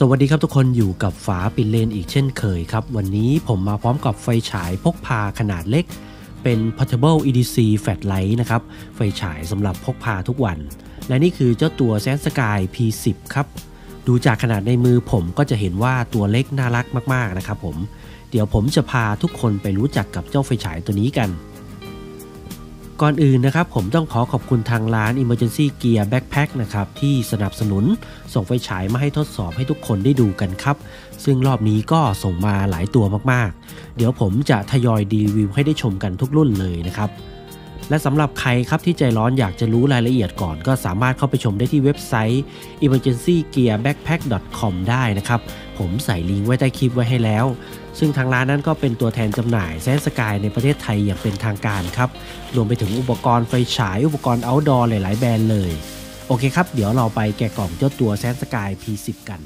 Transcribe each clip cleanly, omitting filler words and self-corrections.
สวัสดีครับทุกคนอยู่กับฝาปิดเลนอีกเช่นเคยครับวันนี้ผมมาพร้อมกับไฟฉายพกพาขนาดเล็กเป็น Portable EDC Flat Light นะครับไฟฉายสำหรับพกพาทุกวันและนี่คือเจ้าตัว Sensky P10 ครับดูจากขนาดในมือผมก็จะเห็นว่าตัวเล็กน่ารักมากๆนะครับผมเดี๋ยวผมจะพาทุกคนไปรู้จักกับเจ้าไฟฉายตัวนี้กันก่อนอื่นนะครับผมต้องขอบคุณทางร้าน Emergency Gear Backpack นะครับที่สนับสนุนส่งไฟฉายมาให้ทดสอบให้ทุกคนได้ดูกันครับซึ่งรอบนี้ก็ส่งมาหลายตัวมากๆเดี๋ยวผมจะทยอยรีวิวให้ได้ชมกันทุกรุ่นเลยนะครับและสำหรับใครครับที่ใจร้อนอยากจะรู้รายละเอียดก่อนก็สามารถเข้าไปชมได้ที่เว็บไซต์ emergencygearbackpack.com ได้นะครับผมใส่ลิงก์ไว้ใต้คลิปไว้ให้แล้วซึ่งทางร้านนั้นก็เป็นตัวแทนจำหน่าย Sensky ในประเทศไทยอย่างเป็นทางการครับรวมไปถึงอุปกรณ์ไฟฉายอุปกรณ์ outdoor หลายๆแบรนด์เลยโอเคครับเดี๋ยวเราไปแกะกล่องเจ้าตัว Sensky P10 กัน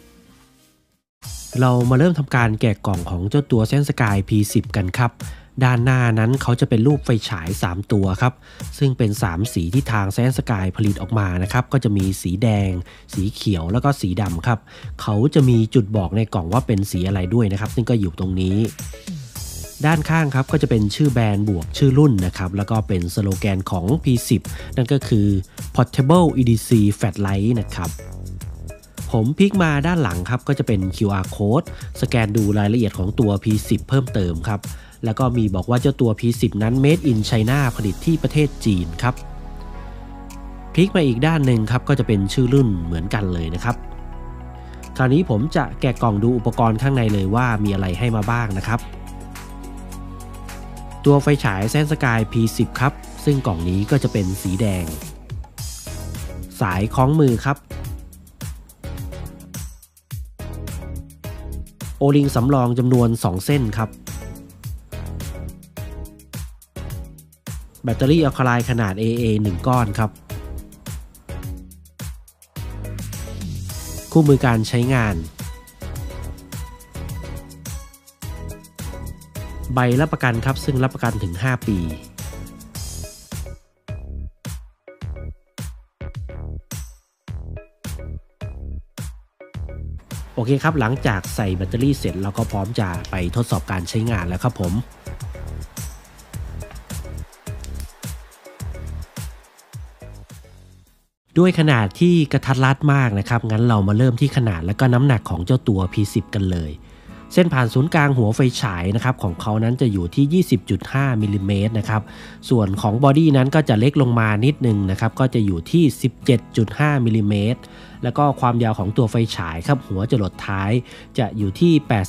เรามาเริ่มทำการแกะกล่องของเจ้าตัว Sensky P10 กันครับด้านหน้านั้นเขาจะเป็นรูปไฟฉาย3ตัวครับซึ่งเป็น3สีที่ทาง Sensky ผลิตออกมานะครับก็จะมีสีแดงสีเขียวแล้วก็สีดำครับเขาจะมีจุดบอกในกล่องว่าเป็นสีอะไรด้วยนะครับซึ่งก็อยู่ตรงนี้ด้านข้างครับก็จะเป็นชื่อแบรนด์บวกชื่อรุ่นนะครับแล้วก็เป็นสโลแกนของ P10 นั่นก็คือ Portable EDC Flat Light นะครับผมพลิกมาด้านหลังครับก็จะเป็น QR Code สแกนดูรายละเอียดของตัว P10 เพิ่มเติมครับแล้วก็มีบอกว่าเจ้าตัว P10 นั้น Made in China ผลิตที่ประเทศจีนครับพลิกมาอีกด้านหนึ่งครับก็จะเป็นชื่อรุ่นเหมือนกันเลยนะครับคราวนี้ผมจะแกะกล่องดูอุปกรณ์ข้างในเลยว่ามีอะไรให้มาบ้างนะครับตัวไฟฉาย Sensky P10 ครับซึ่งกล่องนี้ก็จะเป็นสีแดงสายคล้องมือครับโอลิงสำรองจำนวน2เส้นครับแบตเตอรี่อัลคาไลน์ขนาด AA 1 ก้อนครับคู่มือการใช้งานใบรับประกันครับซึ่งรับประกันถึง5 ปีโอเคครับหลังจากใส่แบตเตอรี่เสร็จเราก็พร้อมจะไปทดสอบการใช้งานแล้วครับผมด้วยขนาดที่กระทัดรัดมากนะครับงั้นเรามาเริ่มที่ขนาดและก็น้ำหนักของเจ้าตัว P10 กันเลยเส้นผ่านศูนย์กลางหัวไฟฉายนะครับของเขานั้นจะอยู่ที่ 20.5 มิลลิเมตรนะครับส่วนของบอดี้นั้นก็จะเล็กลงมานิดนึงนะครับก็จะอยู่ที่ 17.5 มิลลิเมตรแล้วก็ความยาวของตัวไฟฉายครับหัวจรดท้ายจะอยู่ที่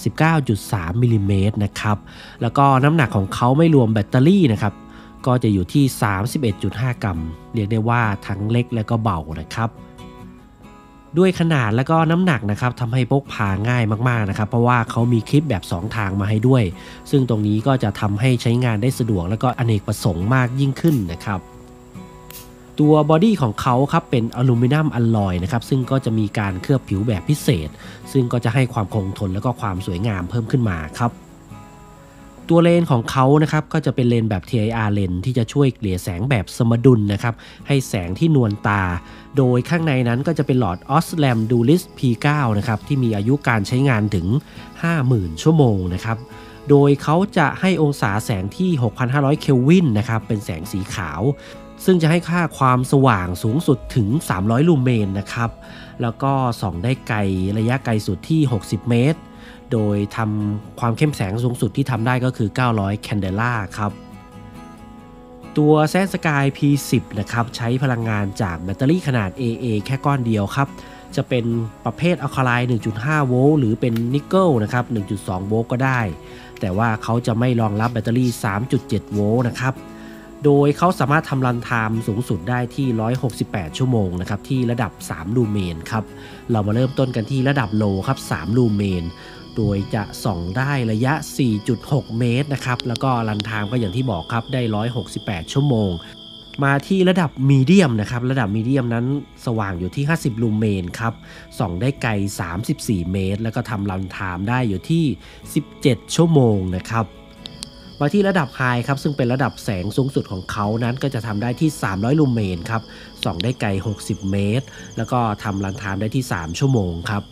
89.3 มิลลิเมตรนะครับแล้วก็น้ำหนักของเขาไม่รวมแบตเตอรี่นะครับก็จะอยู่ที่ 31.5 กรัมเรียกได้ว่าทั้งเล็กและก็เบานะครับด้วยขนาดและก็น้ำหนักนะครับทำให้พกพาง่ายมากๆนะครับเพราะว่าเขามีคลิปแบบ2ทางมาให้ด้วยซึ่งตรงนี้ก็จะทำให้ใช้งานได้สะดวกและก็อเนกประสงค์มากยิ่งขึ้นนะครับตัวบอดี้ของเขาครับเป็นอลูมิเนียมอลลอยนะครับซึ่งก็จะมีการเคลือบผิวแบบพิเศษซึ่งก็จะให้ความคงทนและก็ความสวยงามเพิ่มขึ้นมาครับตัวเลนของเขานะครับก็จะเป็นเลนแบบ TIR เลนที่จะช่วยเกลี่ยแสงแบบสมดุลนะครับให้แสงที่นวลตาโดยข้างในนั้นก็จะเป็นหลอด Osram Dualis P9 นะครับที่มีอายุการใช้งานถึง 50,000 ชั่วโมงนะครับโดยเขาจะให้องศาแสงที่ 6,500 เคลวินนะครับเป็นแสงสีขาวซึ่งจะให้ค่าความสว่างสูงสุดถึง300ลูเมนนะครับแล้วก็ส่องได้ไกลระยะไกลสุดที่60 เมตรโดยทำความเข้มแสงสูงสุดที่ทำได้ก็คือ900แคนเดล่าครับตัว Sensky P10 นะครับใช้พลังงานจากแบตเตอรี่ขนาด AA แค่ก้อนเดียวครับจะเป็นประเภทอัลคาไลน์ 1.5 โวลต์หรือเป็นนิกเกิลนะครับ 1.2 โวลต์ก็ได้แต่ว่าเขาจะไม่รองรับแบตเตอรี่ 3.7 โวลต์นะครับโดยเขาสามารถทำรันไทม์สูงสุดได้ที่168ชั่วโมงนะครับที่ระดับ3ลูเมนครับเรามาเริ่มต้นกันที่ระดับโลครับ3ลูเมนโดยจะส่องได้ระยะ 4.6 เมตรนะครับแล้วก็รันไทม์ก็อย่างที่บอกครับได้168ชั่วโมงมาที่ระดับมีเดียมนะครับระดับมีเดียมนั้นสว่างอยู่ที่50ลูเมนครับส่องได้ไกล34เมตรแล้วก็ทำรันไทม์ได้อยู่ที่17ชั่วโมงนะครับมาที่ระดับไฮครับซึ่งเป็นระดับแสงสูงสุดของเขานั้นก็จะทำได้ที่300ลูเมนครับส่องได้ไกล60เมตรแล้วก็ทำรันไทม์ได้ที่3ชั่วโมงครับ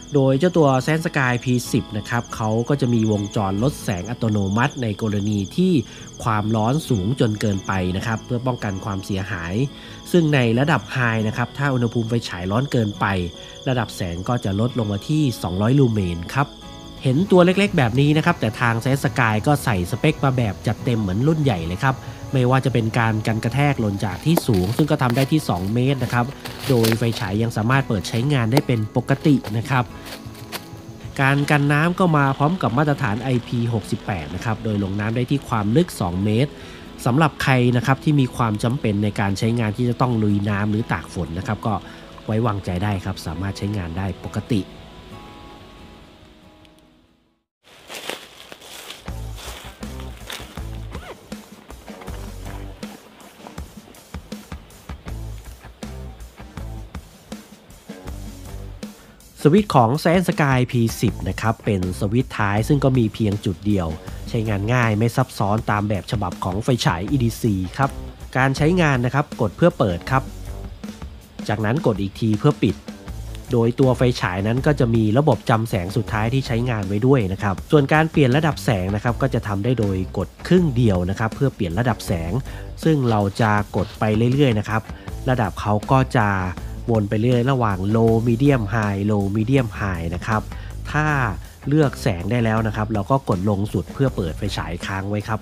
โดยเจ้าตัวแซนสกาย P10 นะครับเขาก็จะมีวงจรลดแสงอัตโนมัติในกรณีที่ความร้อนสูงจนเกินไปนะครับเพื่อป้องกันความเสียหายซึ่งในระดับไฮนะครับถ้าอุณหภูมิไฟฉายร้อนเกินไประดับแสงก็จะลดลงมาที่200ลูเมนครับเห็นตัวเล็กๆแบบนี้นะครับแต่ทางแซนสกายก็ใส่สเปคมาแบบจัดเต็มเหมือนรุ่นใหญ่เลยครับไม่ว่าจะเป็นการกันกระแทกหล่นจากที่สูงซึ่งก็ทำได้ที่2เมตรนะครับโดยไฟฉายยังสามารถเปิดใช้งานได้เป็นปกตินะครับการกันน้ำก็มาพร้อมกับมาตรฐาน IP68 นะครับโดยลงน้ำได้ที่ความลึก2เมตรสำหรับใครนะครับที่มีความจำเป็นในการใช้งานที่จะต้องลุยน้ำหรือตากฝนนะครับก็ไว้วางใจได้ครับสามารถใช้งานได้ปกติสวิตช์ของ Sky P10 นะครับเป็นสวิตช์ท้ายซึ่งก็มีเพียงจุดเดียวใช้งานง่ายไม่ซับซ้อนตามแบบฉบับของไฟฉาย EDC ครับการใช้งานนะครับกดเพื่อเปิดครับจากนั้นกดอีกทีเพื่อปิดโดยตัวไฟฉายนั้นก็จะมีระบบจำแสงสุดท้ายที่ใช้งานไว้ด้วยนะครับส่วนการเปลี่ยนระดับแสงนะครับก็จะทำได้โดยกดครึ่งเดียวนะครับเพื่อเปลี่ยนระดับแสงซึ่งเราจะกดไปเรื่อยๆนะครับระดับเขาก็จะวนไปเรื่อยระหว่าง low medium high low medium high นะครับถ้าเลือกแสงได้แล้วนะครับเราก็กดลงสุดเพื่อเปิดไฟฉายค้างไว้ครับ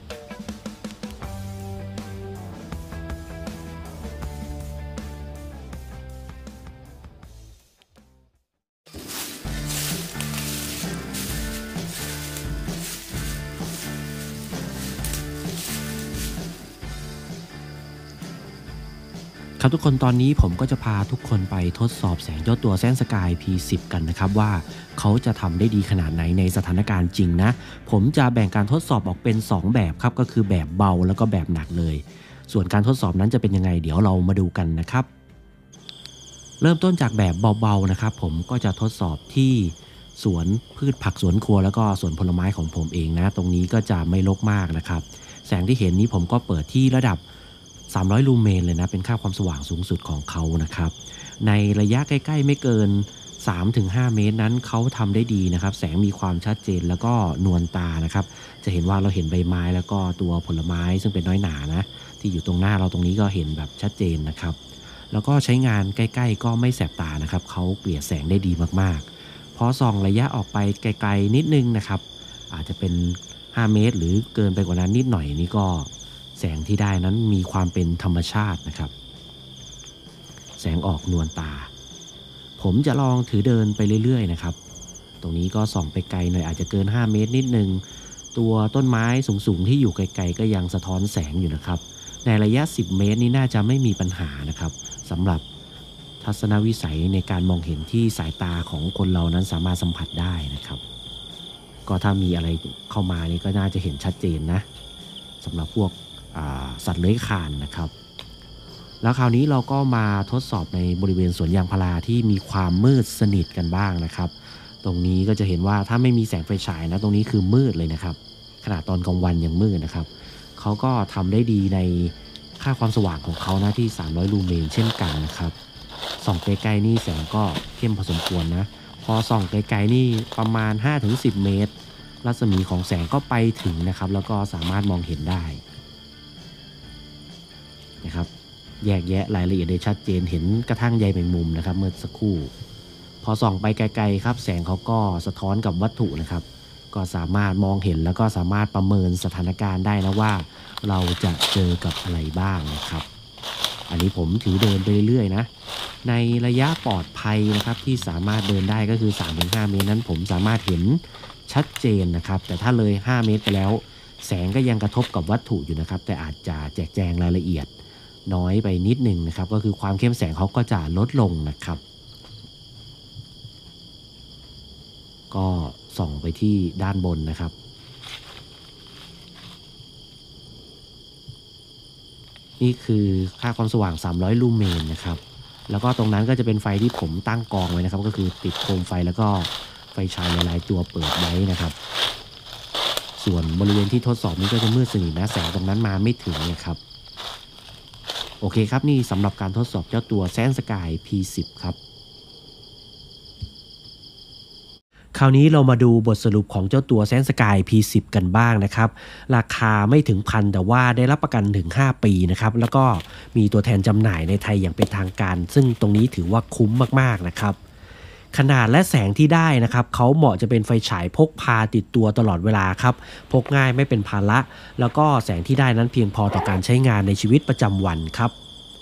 ครับทุกคนตอนนี้ผมก็จะพาทุกคนไปทดสอบแสงเจ้าตัวแซนสกาย P10 กันนะครับว่าเขาจะทำได้ดีขนาดไหนในสถานการณ์จริงนะผมจะแบ่งการทดสอบออกเป็น2แบบครับก็คือแบบเบาแล้วก็แบบหนักเลยส่วนการทดสอบนั้นจะเป็นยังไงเดี๋ยวเรามาดูกันนะครับเริ่มต้นจากแบบเบาๆนะครับผมก็จะทดสอบที่สวนพืชผักสวนครัวแล้วก็สวนผลไม้ของผมเองนะตรงนี้ก็จะไม่รกมากนะครับแสงที่เห็นนี้ผมก็เปิดที่ระดับ300ลูเมนเลยนะเป็นค่าความสว่างสูงสุดของเขานะครับในระยะใกล้ๆไม่เกิน 3-5 เมตรนั้นเขาทำได้ดีนะครับแสงมีความชัดเจนแล้วก็นวลตานะครับจะเห็นว่าเราเห็นใบไม้แล้วก็ตัวผลไม้ซึ่งเป็นน้อยหนานะที่อยู่ตรงหน้าเราตรงนี้ก็เห็นแบบชัดเจนนะครับแล้วก็ใช้งานใกล้ๆก็ไม่แสบตานะครับเขาเกลี่ยแสงได้ดีมากๆพอส่องระยะออกไปไกลๆนิดนึงนะครับอาจจะเป็น5 เมตรหรือเกินไปกว่านั้นนิดหน่อยนี่ก็แสงที่ได้นั้นมีความเป็นธรรมชาตินะครับแสงออกนวลตาผมจะลองถือเดินไปเรื่อยๆนะครับตรงนี้ก็ส่องไปไกลหน่อยอาจจะเกิน5 เมตรนิดนึงตัวต้นไม้สูงๆที่อยู่ไกลๆก็ยังสะท้อนแสงอยู่นะครับในระยะ10 เมตรนี้น่าจะไม่มีปัญหานะครับสำหรับทัศนวิสัยในการมองเห็นที่สายตาของคนเรานั้นสามารถสัมผัสได้นะครับก็ถ้ามีอะไรเข้ามานี่ก็น่าจะเห็นชัดเจนนะสำหรับพวกสัตว์เลื้อยคลานนะครับแล้วคราวนี้เราก็มาทดสอบในบริเวณสวนยางพาราที่มีความมืดสนิทกันบ้างนะครับตรงนี้ก็จะเห็นว่าถ้าไม่มีแสงไฟฉายนะตรงนี้คือมืดเลยนะครับขนาดตอนกลางวันยังมืดนะครับเขาก็ทำได้ดีในค่าความสว่างของเขานะที่300ลูเมนเช่นกันนะครับส่องไกลๆนี่แสงก็เข้มพอสมควรนะพอส่องไกลๆนี่ประมาณ 5-10 เมตรรัศมีของแสงก็ไปถึงนะครับแล้วก็สามารถมองเห็นได้นะครับแยกแยะรายละเอียดได้ชัดเจนเห็นกระทั่งใยแมงมุมนะครับเมื่อสักครู่พอส่องไปไกลๆครับแสงเขาก็สะท้อนกับวัตถุนะครับก็สามารถมองเห็นแล้วก็สามารถประเมินสถานการณ์ได้นะว่าเราจะเจอกับอะไรบ้างนะครับอันนี้ผมถือเดินไปเรื่อยๆนะในระยะปลอดภัยนะครับที่สามารถเดินได้ก็คือ 3-5 เมตรนั้นผมสามารถเห็นชัดเจนนะครับแต่ถ้าเลย5 เมตรไปแล้วแสงก็ยังกระทบกับวัตถุอยู่นะครับแต่อาจจะแจกแจงรายละเอียดน้อยไปนิดหนึ่งนะครับก็คือความเข้มแสงเขาก็จะลดลงนะครับก็ส่องไปที่ด้านบนนะครับนี่คือค่าความสว่าง300ลูเมนนะครับแล้วก็ตรงนั้นก็จะเป็นไฟที่ผมตั้งกองไว้นะครับก็คือติดโคมไฟแล้วก็ไฟฉายหลายๆตัวเปิดไว้นะครับส่วนบริเวณที่ทดสอบนี้ก็จะมืดสนิทนะแสงตรงนั้นมาไม่ถึงนะครับโอเคครับนี่สำหรับการทดสอบเจ้าตัว Sky P10 ครับคราวนี้เรามาดูบทสรุปของเจ้าตัว Sensky P10 กันบ้างนะครับราคาไม่ถึงพันแต่ว่าได้รับประกันถึง5ปีนะครับแล้วก็มีตัวแทนจำหน่ายในไทยอย่างเป็นทางการซึ่งตรงนี้ถือว่าคุ้มมากๆนะครับขนาดและแสงที่ได้นะครับเขาเหมาะจะเป็นไฟฉายพกพาติดตัวตลอดเวลาครับพกง่ายไม่เป็นภาระแล้วก็แสงที่ได้นั้นเพียงพอต่อการใช้งานในชีวิตประจำวันครับ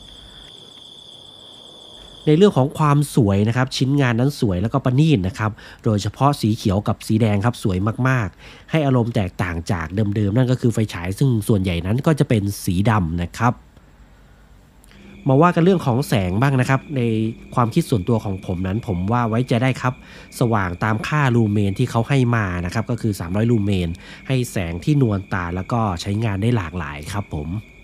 ในเรื่องของความสวยนะครับชิ้นงานนั้นสวยแล้วก็ประณีตนะครับโดยเฉพาะสีเขียวกับสีแดงครับสวยมากๆให้อารมณ์แตกต่างจากเดิมๆนั่นก็คือไฟฉายซึ่งส่วนใหญ่นั้นก็จะเป็นสีดำนะครับมาว่ากันเรื่องของแสงบ้างนะครับในความคิดส่วนตัวของผมนั้นผมว่าไว้ใจได้ครับสว่างตามค่าลูเมนที่เขาให้มานะครับก็คือ300ลูเมนให้แสงที่นวลตาแล้วก็ใช้งานได้หลากหลายครับผม